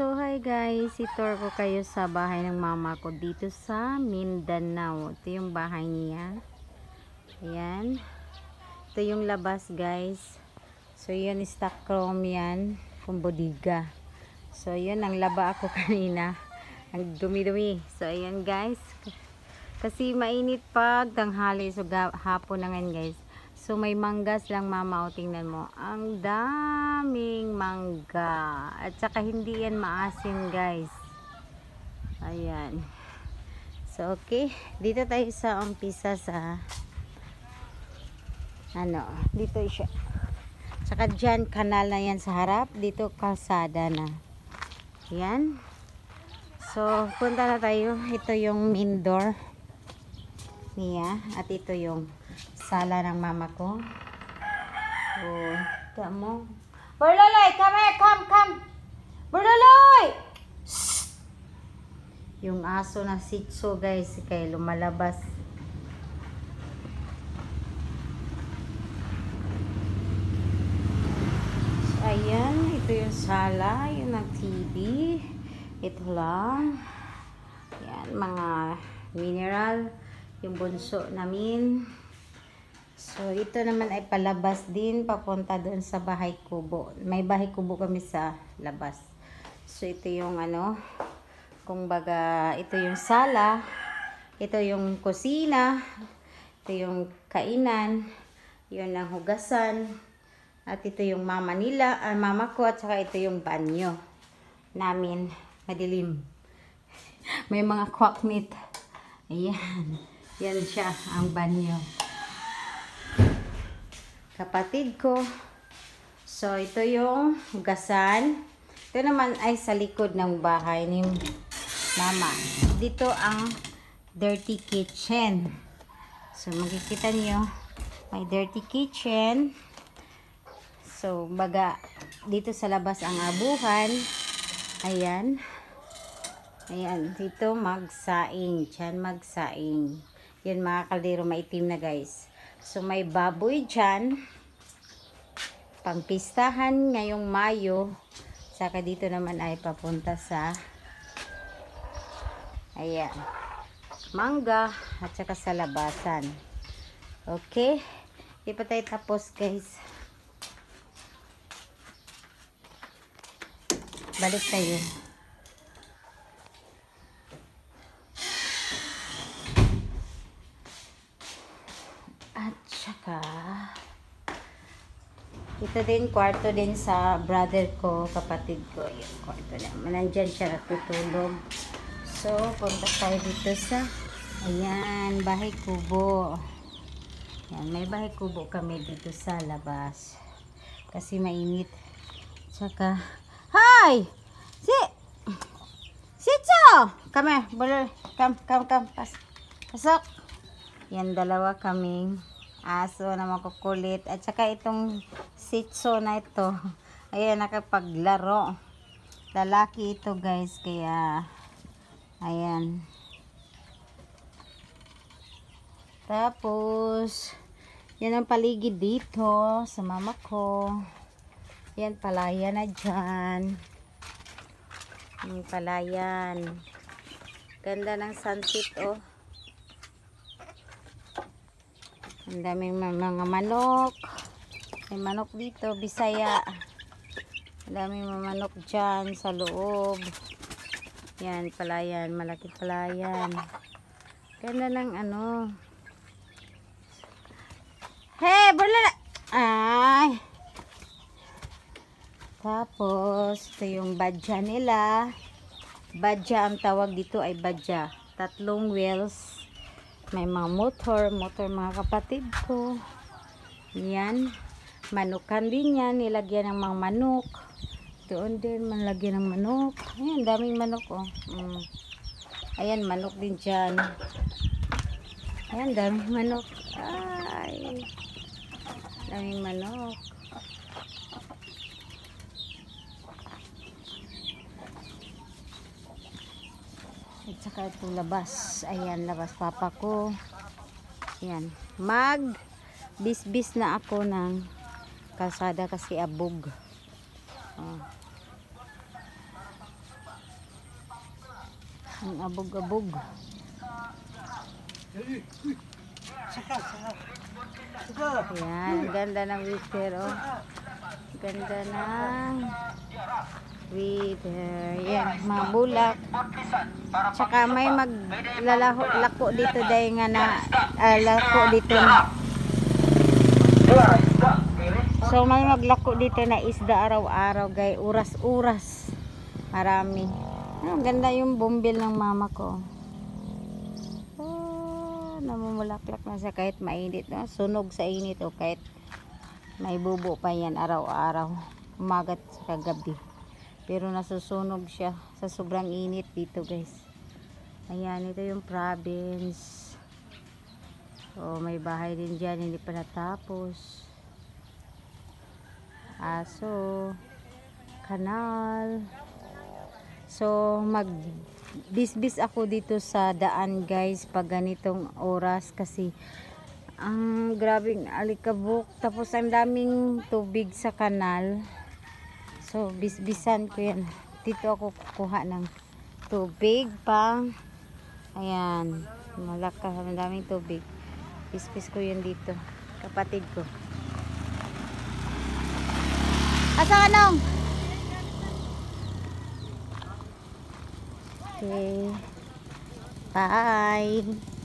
So hi guys, itour ko kayo sa bahay ng mama ko dito sa Mindanao. Ito yung bahay niya. Ayan. Ito yung labas guys. So yun, stock room yan. Kung bodega. So yun, ang laba ako kanina. Ang dumi-dumi. So ayan guys. Kasi mainit pag tanghali. So hapon na ngayon guys. So may manggas lang mama, o tingnan mo. Ang daming mangga. At saka hindi yan maasim guys. Ayan. So okay. Dito tayo sa umpisa sa dito siya. Saka dyan kanal na yan sa harap. Dito kalsada na. Ayan. So punta na tayo. Ito yung main door niya. At ito yung sala ng mama ko. Oh, tamo. Burloloy, come here, come. Burloloy! Yung aso na sitso guys, kay lumalabas. Ayan, ito yung sala, yung nag-TV. Ito lang. Ayan, mga mineral. Yung bunso namin. So, ito naman ay palabas din, papunta doon sa bahay kubo. May bahay kubo kami sa labas. So, ito yung kung baga, ito yung sala, ito yung kusina, ito yung kainan, yun ang hugasan, at ito yung mama ko, at saka ito yung banyo namin, madilim. May mga kwaknit. Ayan. Yan siya, ang banyo. Kapatid ko. So, ito yung hugasan. Ito naman ay sa likod ng bahay ni mama. Dito ang dirty kitchen. So, makikita niyo may dirty kitchen. So, baga, dito sa labas ang abuhan. Ayan. Ayan, dito magsaing. Diyan magsaing. Yan mga kaldero maitim na guys. So, may baboy dyan. Pangpistahan ngayong Mayo. Saka dito naman ay papunta sa ayan, mangga at saka sa labasan. Okay. Di pa tayo tapos guys. Balik tayo. At saka ito din, kwarto din sa brother ko, kapatid ko. Yung kwarto naman. Nandyan siya natutulog. So, punta tayo dito sa ayan, bahay kubo. Ayan, may bahay kubo kami dito sa labas. Kasi mainit. Tsaka, hi! Sitso! Come here. Come. Pasok. Yan, dalawa kaming aso na makukulit. At saka itong sitso na ito. Ayan, nakapaglaro. Lalaki ito guys. Kaya, ayan. Tapos, yan ang paligid dito sa mama ko. Yan, palayan na dyan. Yung palayan. Ganda ng sunset, oh. Ang daming mga manok. May manok dito, Bisaya. Ang daming mga manok dyan sa loob. Yan, palayan. Malaki palayan. Ganda ng Hey, burlala! Ay! Tapos, ito yung badya nila. Badya, ang tawag dito ay badya. 3 wheels. May mga motor mga kapatid ko. Yan. Manukan din yan. Nilagyan ng mga manok. Doon din malagyan ng manok. Ayan, daming manok oh. Ayan, manok din dyan. Ayan, daming manok. Ay. Daming manok. At saka itong labas. Ayan, labas papa ko. Ayan. Bis-bis na ako ng kalsada kasi abog. Ang abog-abog. Ayan, ganda ng wither, oh. Ganda ng wither. Yan, mga bulak. Tsaka may lako dito dahil nga na lako dito na. So may maglako dito na isda araw-araw, guys. Uras-uras. Marami. Ang ganda yung bumbil ng mama ko. Namumulaklak na siya kahit mainit, no? Sunog sa init, o kahit may bubo pa yan araw-araw, umagat sa kagabi, pero nasusunog siya sa sobrang init dito, guys. Ayan, ito yung province. So may bahay din dyan, hindi pa natapos. Aso, kanal. So magbisbis ako dito sa daan, guys, pag ganitong oras kasi ang grabing alikabok, tapos ang daming tubig sa kanal. So bisbisan ko yan. Dito ako kukuha ng tubig pang, ayan, malakas, ang daming tubig. Bisbis ko yun dito, kapatid ko. Asa ka nong? Okay. Bye.